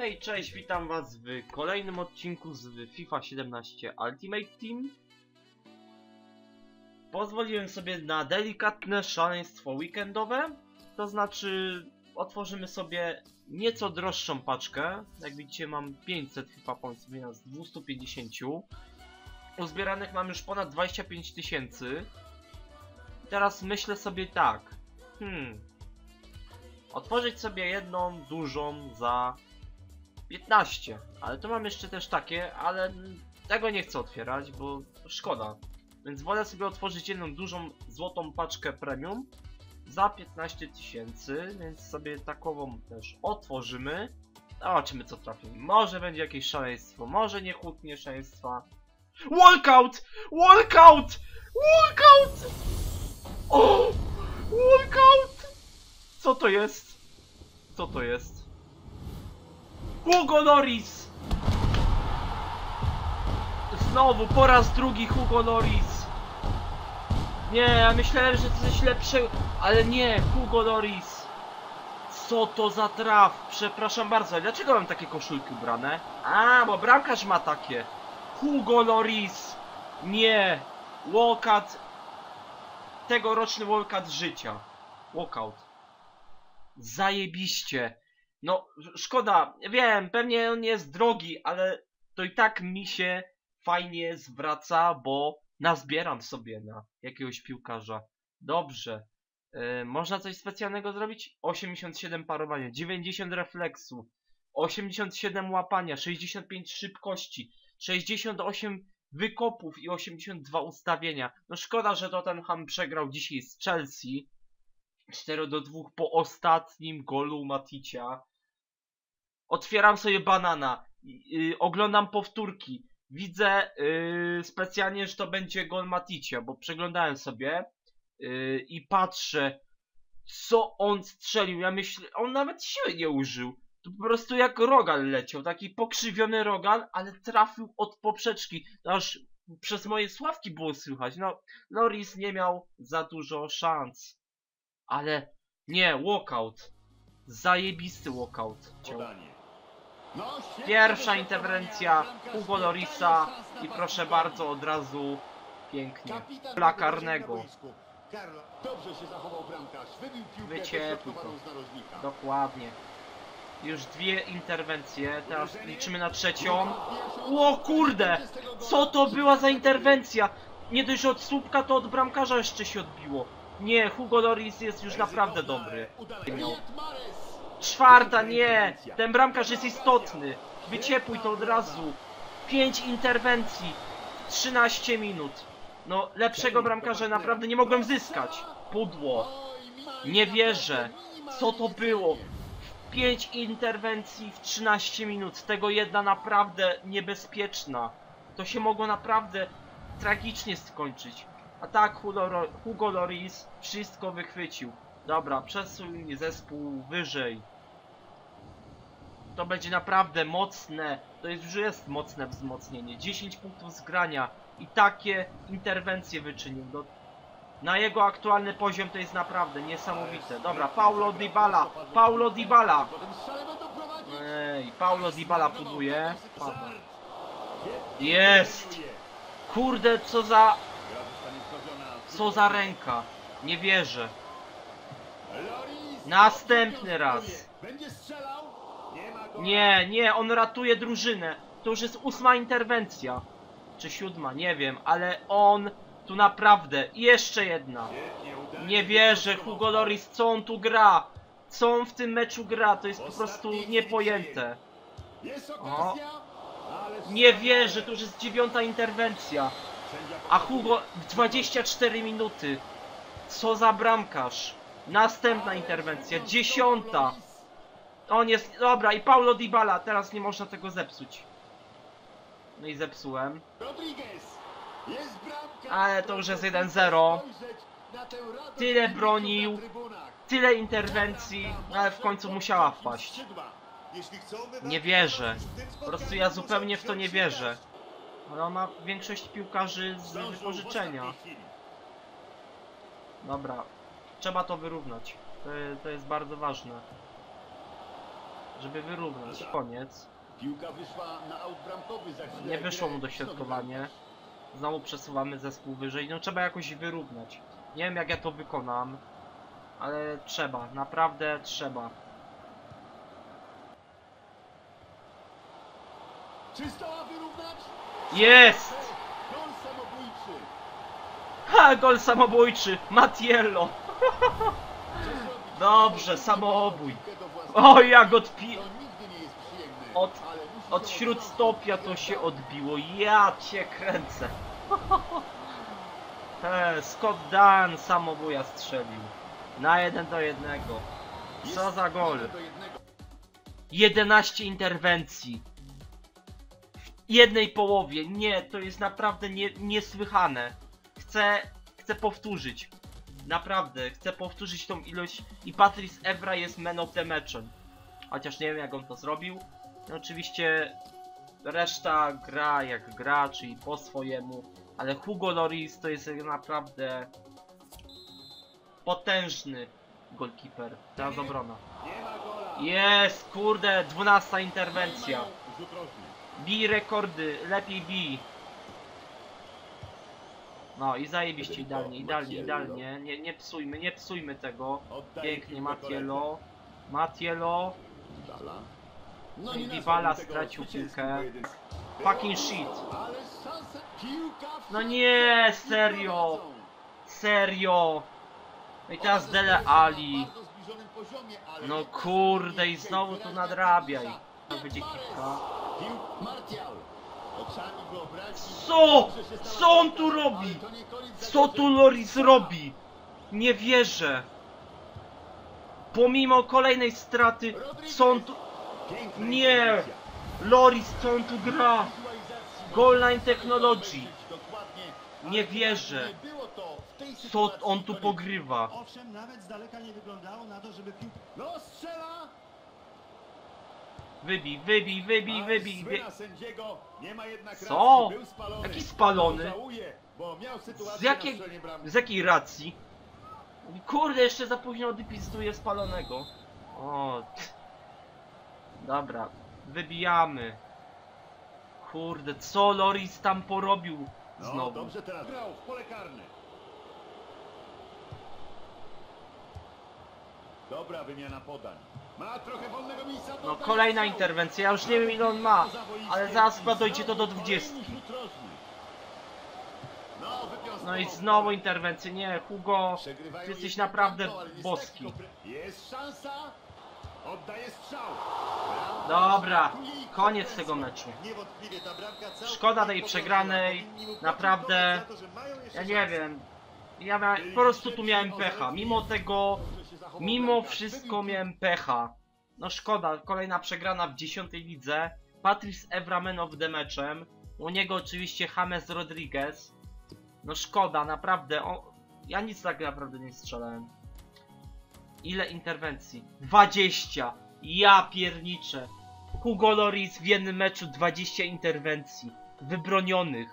Hej, cześć, witam was w kolejnym odcinku z FIFA 17 Ultimate Team. Pozwoliłem sobie na delikatne szaleństwo weekendowe. To znaczy, otworzymy sobie nieco droższą paczkę. Jak widzicie, mam 500 FIFA points z 250. Uzbieranych mam już ponad 25 000. Teraz myślę sobie tak. Otworzyć sobie jedną dużą za 15, ale tu mam jeszcze też takie, ale tego nie chcę otwierać, bo szkoda. Więc wolę sobie otworzyć jedną dużą złotą paczkę premium za 15 000, więc sobie takową też otworzymy. Zobaczymy, co trafimy. Może będzie jakieś szaleństwo, może nie hutnie szaleństwa. Walkout! Walkout! Walkout! O! Walkout! Co to jest? Co to jest? Hugo Lloris! Znowu, po raz drugi Hugo Lloris. Nie, ja myślałem, że coś lepszego, ale nie, Hugo Lloris. Co to za traf? Przepraszam bardzo, dlaczego mam takie koszulki ubrane? A, bo bramkarz ma takie. Hugo Lloris. Nie, walkout. Tegoroczny walkout życia. Walkout. Zajebiście. No, szkoda, wiem, pewnie on jest drogi, ale to i tak mi się fajnie zwraca, bo nazbieram sobie na jakiegoś piłkarza. Dobrze. Można coś specjalnego zrobić? 87 parowania, 90 refleksu, 87 łapania, 65 szybkości, 68 wykopów i 82 ustawienia. No szkoda, że Tottenham przegrał dzisiaj z Chelsea 4-2 po ostatnim golu Maticia. Otwieram sobie banana, oglądam powtórki, widzę specjalnie, że to będzie gol Maticia, bo przeglądałem sobie i patrzę, co on strzelił. Ja myślę, on nawet siły nie użył. To po prostu jak Rogal leciał, taki pokrzywiony Rogal, ale trafił od poprzeczki. Aż przez moje sławki było słychać. No, Lloris nie miał za dużo szans. Ale nie, walkout. Zajebisty walkout. Pierwsza interwencja Hugo Llorisa i proszę bardzo, od razu pięknie. Pola karnego. Wyciepł to. Dokładnie. Już dwie interwencje, teraz liczymy na trzecią. O kurde! Co to była za interwencja? Nie dość, że od słupka, to od bramkarza jeszcze się odbiło. Nie, Hugo Lloris jest już naprawdę dobry. Czwarta, nie! Ten bramkarz jest istotny. Wyciepłuj to od razu. 5 interwencji. 13 minut. No, lepszego bramkarza naprawdę nie mogłem zyskać. Pudło. Nie wierzę. Co to było? 5 interwencji w 13 minut. Tego jedna naprawdę niebezpieczna. To się mogło naprawdę tragicznie skończyć. A tak Hugo Lloris wszystko wychwycił. Dobra, przesuń zespół wyżej. To będzie naprawdę mocne. To już jest mocne wzmocnienie. 10 punktów z grania. I takie interwencje wyczynił. Na jego aktualny poziom to jest naprawdę niesamowite. Dobra, Paulo Dybala. Paulo Dybala. Ej, Paulo Dybala puduje. Jest. Kurde, co za ręka. Nie wierzę. Następny raz. Nie, nie, on ratuje drużynę. To już jest 8. interwencja. Czy 7, nie wiem, ale on tu naprawdę. I jeszcze jedna. Nie wierzę, Hugo Lloris, co on tu gra? Co on w tym meczu gra? To jest po prostu niepojęte. O. Nie wierzę, to już jest 9. interwencja. A Hugo 24 minuty. Co za bramkarz. Następna interwencja, 10. On jest, dobra, i Paulo Dybala, teraz nie można tego zepsuć. No i zepsułem. Ale to już jest 1-0. Tyle bronił, tyle interwencji, ale w końcu musiała wpaść. Nie wierzę. Po prostu ja zupełnie w to nie wierzę. Ale on ma większość piłkarzy z wypożyczenia. Dobra. Trzeba to wyrównać. To jest bardzo ważne. żeby wyrównać. Koniec. Piłka wyszła na aut bramkowy za chwilę. Nie wyszło mu dośrodkowanie. Znowu przesuwamy zespół wyżej. No trzeba jakoś wyrównać. Nie wiem jak ja to wykonam, ale trzeba, naprawdę trzeba. Czy zdoła wyrównać? Jest! Gol samobójczy. Ha, gol samobójczy! Matiello! Co zrobić? Dobrze, samobój. Piłkę do własnego O, jak To nigdy nie jest przyjemne. Od- ale musi Od się śródstopia to się odbiło. Ja cię kręcę. Scott Dunn samobuja strzelił. Na 1-1. Co za gol. 1-1. 11 interwencji. W jednej połowie. Nie, to jest naprawdę niesłychane. Chcę powtórzyć. Naprawdę, chcę powtórzyć tą ilość. I Patrice Evra jest man of the matchem. Chociaż nie wiem jak on to zrobił. No, oczywiście reszta gra jak gra, czyli po swojemu. Ale Hugo Lloris to jest naprawdę potężny golkiper. Teraz obrona. Nie ma gola. Jest, kurde, 12 interwencja. Rzut rożny. Bij rekordy, lepiej bij. No i zajebiście, idealnie. Nie psujmy tego. Oddaje Pięknie, piłkę Matiello. Dala. No i nie Dybala nazwałbym tego stracił zwycięskim piłkę. pojedynkiem. Fucking shit. Ale szanse. Piłka w No siatce. nie, I serio. prowadzą. Serio. No i teraz Ona Dele zdaje się na Ali. bardzo zbliżonym poziomie, ale No jednak kurde i dzisiaj znowu tu wyraźna nadrabiaj. różnica. To będzie Mahrez. kitka. Martial. Oczami wyobraźni. Co? Dobrze się stała Co on piłka, tu robi? ale to nie koniec Co tu zagrożenia. Lloris robi? Nie wierzę. Pomimo kolejnej straty, co on tu... Piękna Nie! interwencja. Lloris, co on tu gra? Wizualizacji. Goal line technology. Dokładnie. Nie Ale wierzę. nie było to w tej Co sytuacji on tu konieczne. pogrywa? Owszem, nawet z daleka nie wyglądało na to, żeby piłka... No strzela! Wybij. Słyna sędziego, nie ma jednak Co? racji, był spalony. Jaki spalony? Żałuje, bo miał sytuację Z jakiej- na stronie bramki. Z jakiej racji? Kurde, jeszcze za późno odpisuje spalonego. O. Dobra, wybijamy. Kurde, co Lloris tam porobił No znowu? dobrze teraz grał w pole karne. Dobra wymiana podań. Ma trochę wolnego miejsca. No kolejna interwencja, ja już nie wiem ile on ma, ale zaraz chyba dojdzie to do 20. No i znowu interwencje, nie, Hugo, ty jesteś naprawdę boski. Jest szansa. Oddaje strzał. Dobra, koniec tego meczu. Niewątpliwie ta bramka całkiem Szkoda tej nie przegranej, powinni mu naprawdę, podziękować za to, że mają jeszcze ja nie szansę. wiem, po prostu tu miałem pecha, mimo wszystko miałem pecha. No szkoda, kolejna przegrana w 10. lidze, Patrice Evra man of the matchem, u niego oczywiście James Rodriguez. No szkoda, naprawdę, ja nic tak naprawdę nie strzelałem. Ile interwencji? 20! Ja pierniczę! Hugo Lloris w jednym meczu 20 interwencji wybronionych.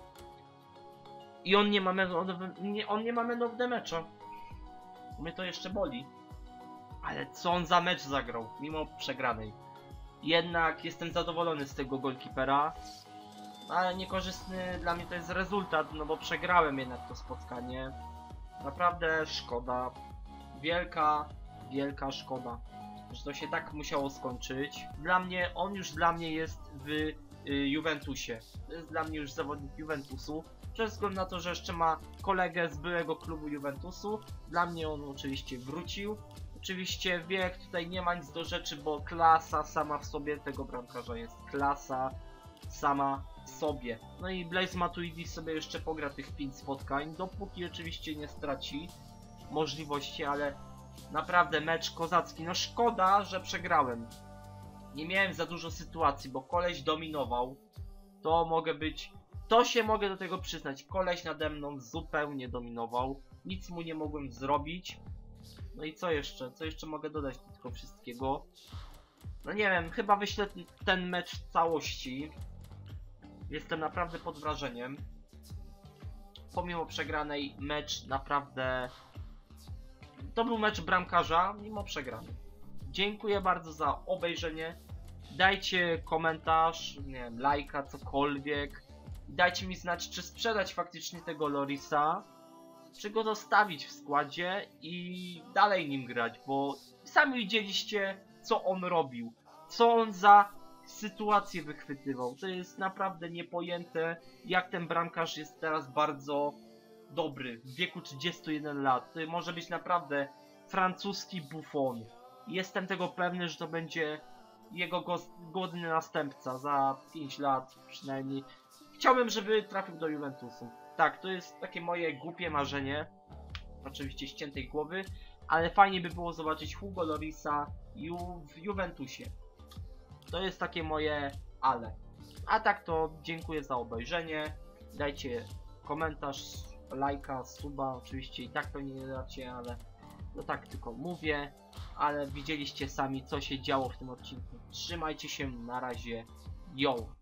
I on nie ma man of the matcha. Mnie to jeszcze boli. Ale co on za mecz zagrał, mimo przegranej. Jednak jestem zadowolony z tego golkipera. Ale niekorzystny dla mnie to jest rezultat, no bo przegrałem jednak to spotkanie. Naprawdę szkoda. Wielka szkoda, że to się tak musiało skończyć. On już dla mnie jest w Juventusie. To jest dla mnie już zawodnik Juventusu. Przez względu na to, że jeszcze ma kolegę z byłego klubu Juventusu. Dla mnie on oczywiście wrócił. Oczywiście wiek tutaj nie ma nic do rzeczy, bo klasa sama w sobie tego bramkarza jest. Klasa sama w sobie. No i Blaise Matuidi sobie jeszcze pogra tych 5 spotkań, dopóki oczywiście nie straci możliwości, ale naprawdę mecz kozacki. No szkoda, że przegrałem. Nie miałem za dużo sytuacji, bo koleś dominował. To się mogę do tego przyznać. Koleś nade mną zupełnie dominował. Nic mu nie mogłem zrobić. No i co jeszcze? Co jeszcze mogę dodać do tego wszystkiego? No nie wiem, chyba wyślę ten mecz w całości. Jestem naprawdę pod wrażeniem. Pomimo przegranej mecz naprawdę... To był mecz bramkarza, mimo przegranej. dziękuję bardzo za obejrzenie. Dajcie komentarz, nie wiem, lajka, cokolwiek. Dajcie mi znać, czy sprzedać faktycznie tego Lorisa, czy go zostawić w składzie i dalej nim grać, bo sami widzieliście, co on robił, co on za sytuację wychwytywał. To jest naprawdę niepojęte, jak ten bramkarz jest teraz bardzo dobry, w wieku 31 lat. To może być naprawdę francuski Buffon. Jestem tego pewny, że to będzie jego godny następca za 5 lat przynajmniej. Chciałbym, żeby trafił do Juventusu. Tak, to jest takie moje głupie marzenie. Oczywiście ściętej głowy, ale fajnie by było zobaczyć Hugo Llorisa w Juventusie. To jest takie moje ale. A tak to dziękuję za obejrzenie. Dajcie komentarz, lajka, suba. Oczywiście i tak pewnie nie dacie, ale no tak tylko mówię. Ale widzieliście sami, co się działo w tym odcinku. Trzymajcie się, na razie. Yo!